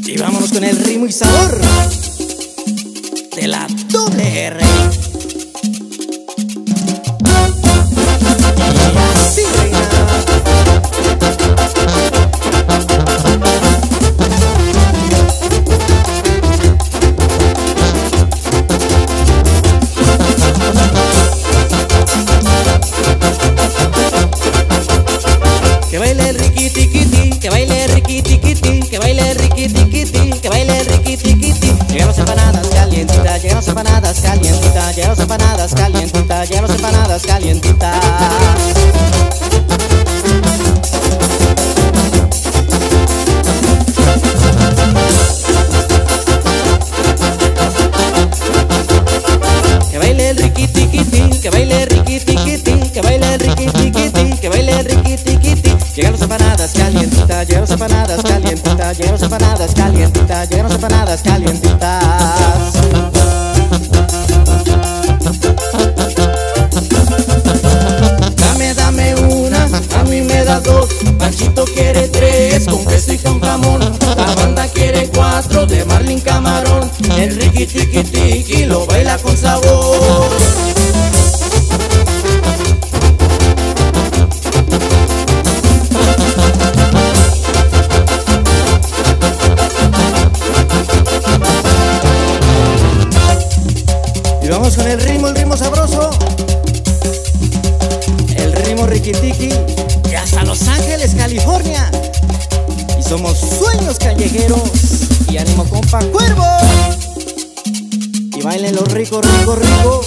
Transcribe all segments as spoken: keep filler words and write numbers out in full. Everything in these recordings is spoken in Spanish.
Y vámonos con el ritmo y sabor de la doble R. Y así, reina. Que baile riqui tiquiti, que baile riqui tiquiti, que baile riqui tiquiti, que baile riqui tiquiti. Llegan las empanadas calientitas, llegan las empanadas calientitas, llegan las empanadas calientitas, llegan las empanadas calientitas. Que baile el riqui tiquiti, que baile riqui tiquiti, que baile riqui tiquiti, que baile riqui tiquiti. Llegan las empanadas calientitas, llegan las empanadas calientitas, llegan las empanadas calientitas, llegan las empanadas calientitas. Dame, dame una, a mí me da dos. Panchito quiere tres, con queso y con jamón. La banda quiere cuatro, de marlin camarón. El riqui tiqui tiqui lo baila con sabor. Y vamos con el ritmo, el ritmo sabroso, el ritmo riquitiqui, y hasta Los Ángeles, California. Y somos Sueños Callejeros, y ánimo compa Cuervo. Y bailen los ricos, rico, rico.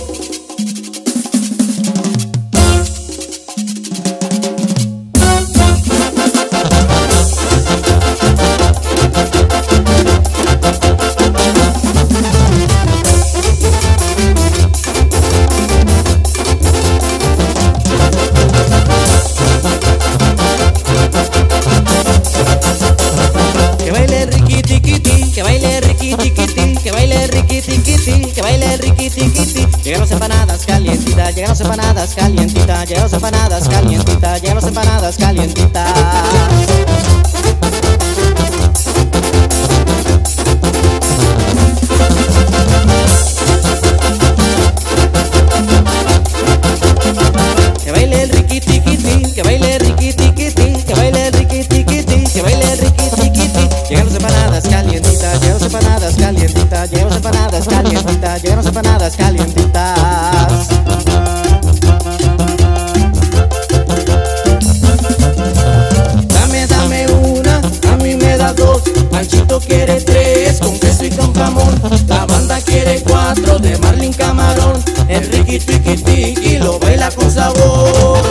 Que baile riqui tiquiti, que baile riqui tiquiti, que baile riqui tiquiti. Llegan las empanadas calientitas, llegan las empanadas calientitas, llegan las empanadas calientitas, llegan las empanadas calientitas. Que baile el riqui tiquiti, que baile riqui tiquiti, que baile riqui tiquiti, que baile riqui tiquiti. Llegan las empanadas calientitas, llegan las empanadas calientitas, llegan las empanadas calientitas, llegan las empanadas calientitas. Dame, dame una, a mí me da dos. Panchito quiere tres, con queso y con jamón. La banda quiere cuatro, de marlin camarón. El riqui tiqui tiqui lo baila con sabor.